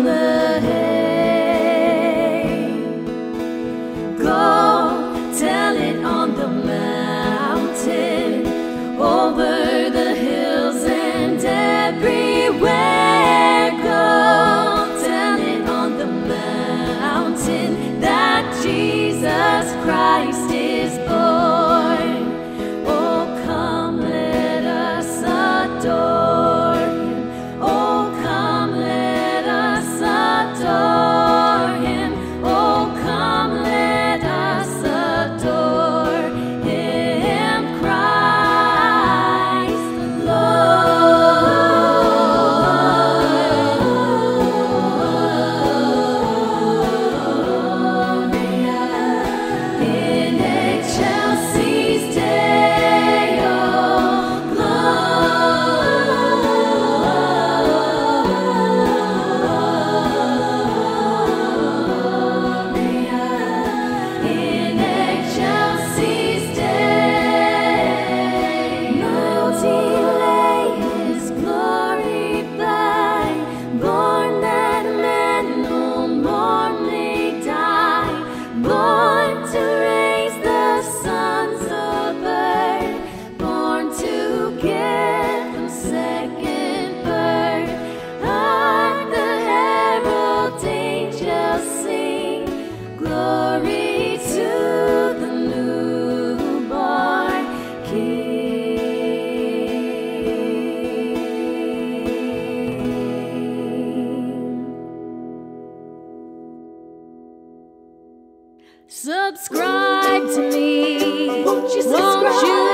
the hay. Go tell it on the mountain, over the hills and everywhere. Go tell it on the mountain that Jesus Christ is born. Oh, come, let us adore him. Oh, come, let us adore him. Oh, come, let us adore him, Christ the Lord. In Chelsea's day, oh, Gloria. In Chelsea's day, no delay his glory by, born that men no more may die, born to raise the sons of earth, born to give them second birth. Hark the herald angels sing, glory to the newborn King. Subscribe to me, won't you subscribe?